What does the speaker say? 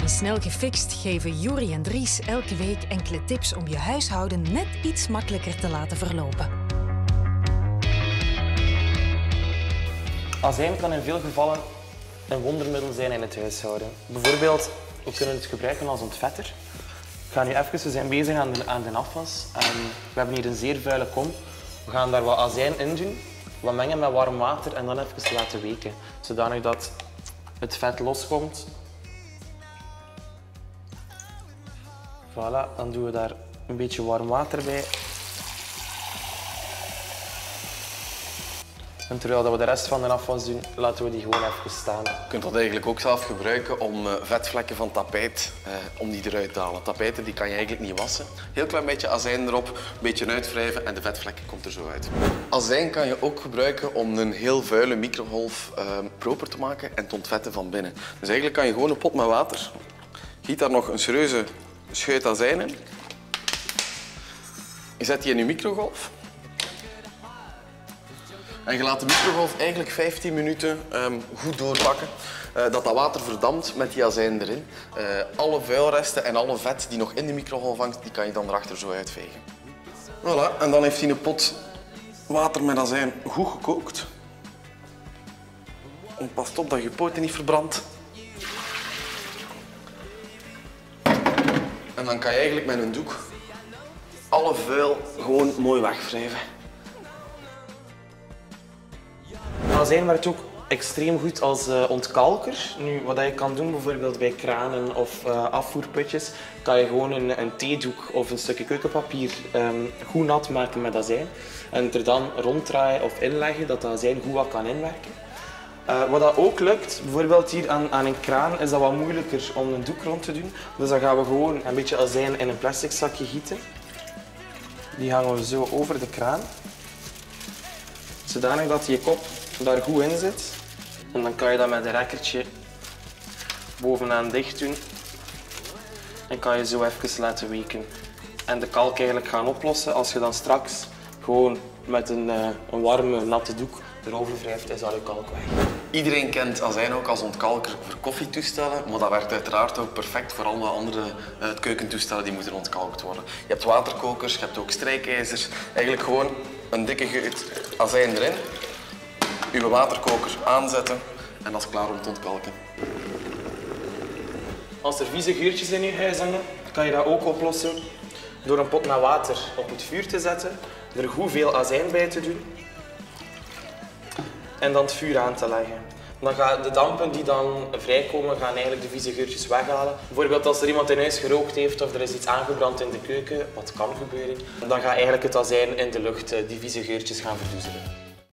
In Snel Gefixt geven Juri en Dries elke week enkele tips om je huishouden net iets makkelijker te laten verlopen. Azijn kan in veel gevallen een wondermiddel zijn in het huishouden. Bijvoorbeeld, we kunnen het gebruiken als ontvetter. We gaan nu even, we zijn bezig aan de afwas. We hebben hier een zeer vuile kom. We gaan daar wat azijn in doen, wat mengen met warm water en dan even laten weken. Zodanig dat het vet loskomt. Voilà, dan doen we daar een beetje warm water bij. En terwijl we de rest van de afwas doen, laten we die gewoon even staan. Je kunt dat eigenlijk ook zelf gebruiken om vetvlekken van tapijt om die eruit te halen. Tapijten die kan je eigenlijk niet wassen. Heel klein beetje azijn erop, een beetje uitwrijven en de vetvlek komt er zo uit. Azijn kan je ook gebruiken om een heel vuile microgolf proper te maken en te ontvetten van binnen. Dus eigenlijk kan je gewoon een pot met water, giet daar nog een serieuze scheut azijn in. Je zet die in je microgolf. En je laat de microgolf eigenlijk 15 minuten goed doorbakken. Dat water verdampt met die azijn erin. Alle vuilresten en alle vet die nog in de microgolf hangt, die kan je dan erachter zo uitvegen. Voilà, en dan heeft hij een pot water met azijn goed gekookt. En pas op dat je poten niet verbrandt. En dan kan je eigenlijk met een doek alle vuil gewoon mooi wegwrijven. Azijn werkt ook extreem goed als ontkalker. Nu, wat je kan doen bijvoorbeeld bij kranen of afvoerputjes, kan je gewoon een theedoek of een stukje keukenpapier goed nat maken met azijn. En er dan ronddraaien of inleggen, dat de azijn goed wat kan inwerken. Wat dat ook lukt, bijvoorbeeld hier aan een kraan, is dat wat moeilijker om een doek rond te doen. Dus dan gaan we gewoon een beetje azijn in een plastic zakje gieten. Die hangen we zo over de kraan. Zodanig dat je kop daar goed in zit. En dan kan je dat met een rekkertje bovenaan dicht doen. En kan je zo even laten weken. En de kalk eigenlijk gaan oplossen als je dan straks gewoon met een warme, natte doek erover wrijft, is al je kalk weg. Iedereen kent azijn ook als ontkalker voor koffietoestellen, maar dat werkt uiteraard ook perfect voor alle andere keukentoestellen die moeten ontkalkt worden. Je hebt waterkokers, je hebt ook strijkijzers. Eigenlijk gewoon een dikke geut azijn erin, je waterkoker aanzetten en dat is klaar om te ontkalken. Als er vieze geurtjes in je huis hangen, kan je dat ook oplossen door een pot met water op het vuur te zetten, er goed veel azijn bij te doen en dan het vuur aan te leggen. Dan gaan de dampen die dan vrijkomen, gaan eigenlijk de vieze geurtjes weghalen. Bijvoorbeeld als er iemand in huis gerookt heeft of er is iets aangebrand in de keuken, wat kan gebeuren, dan gaat eigenlijk het azijn in de lucht die vieze geurtjes gaan verdoezelen.